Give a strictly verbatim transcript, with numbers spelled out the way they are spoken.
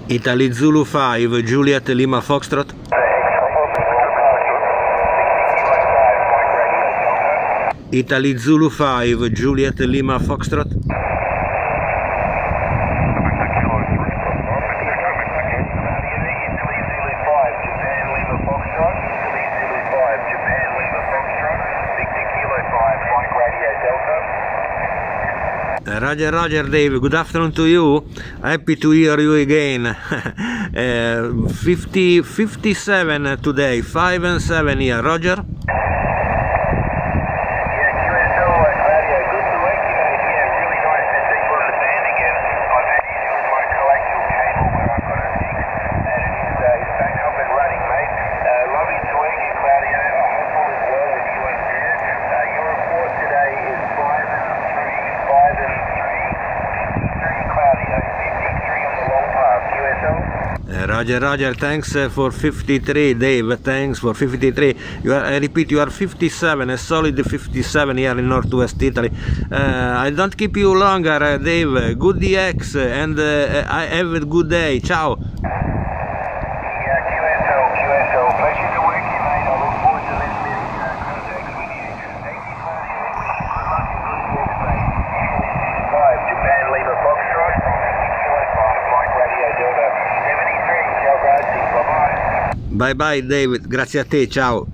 Italy Zulu five, Juliet Lima Foxtrot. Italy Zulu five, Juliet Lima Foxtrot. Roger, Roger, Dave. Good afternoon to you. Happy to hear you again. uh, fifty, fifty-seven today, five and seven here. Roger. Roger, Roger, thanks uh, for fifty-three, Dave, thanks for fifty-three. You are, I repeat, you are fifty-seven, a solid fifty-seven here in Northwest Italy. Uh, I don't keep you longer, uh, Dave. Good D X, and uh, I have a good day. Ciao. Bye bye David, grazie a te, ciao.